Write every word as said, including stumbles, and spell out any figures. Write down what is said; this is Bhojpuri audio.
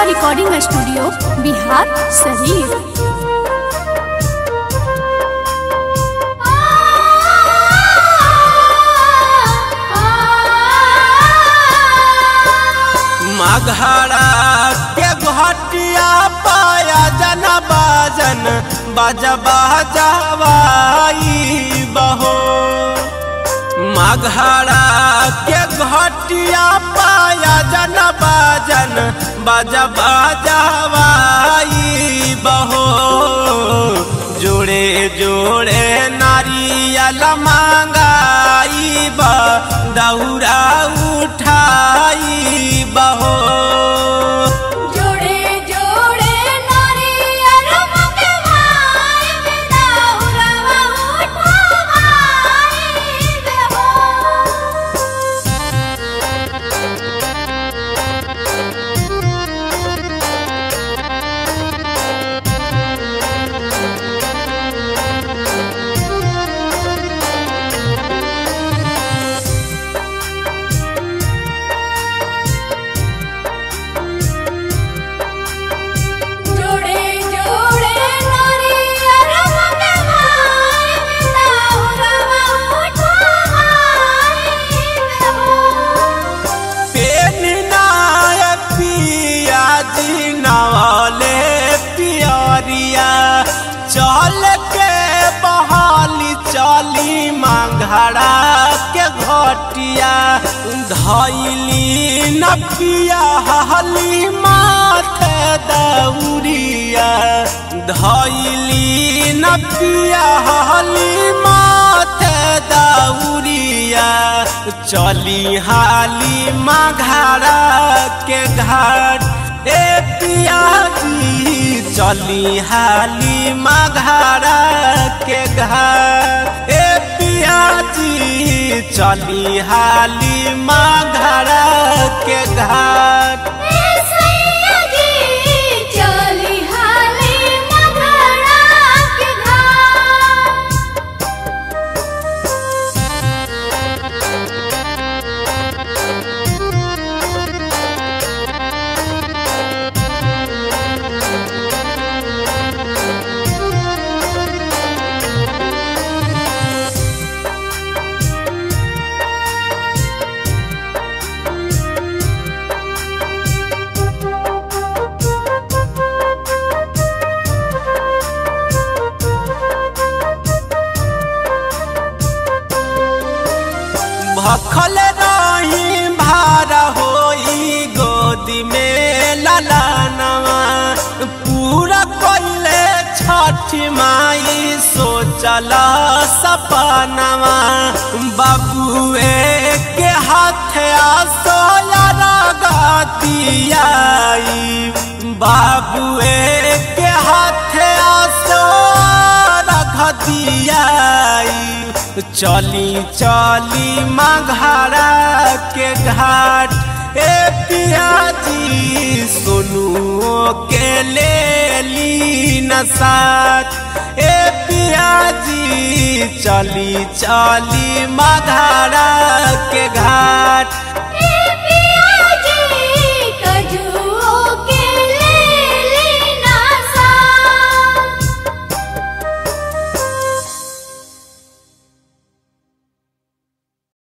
Recording studio Bihar Sharif. मघड़ा के घटिया पाया जन बाजन बाजा बाजावाई बहो। मघड़ा के घटिया पाया जन बाजन बाजा बाजावाई बहो। जोड़े जोड़े नारियल मांगाई बा दौरा उठाई बहो। जोड़े जोड़े नारियल मंगवाई दौरा उठाई बहो। चल के बहाली चली मघड़ा के घटिया धैली नपिया हली माथे दौरिया। धैली नपिया हली माथे दौरिया। चली हाली मघड़ा के घाट ए पियाजी चली हाली मघड़ा के घर। ए पियाजी चली हाली मघड़ा के घर। भखल रही भार होई गोदी में ललनवा। पूरा कोइले छठ माई सोचल सपनवा। बाबुए के हाथ आसोया रगतियाई। बाबुए के हाथ आसोया रगतियाई। चली चली मघड़ा के घाट ए पियाजी सोनू के ले ली नसात। ए पियाजी चली चली मघड़ा के घाट।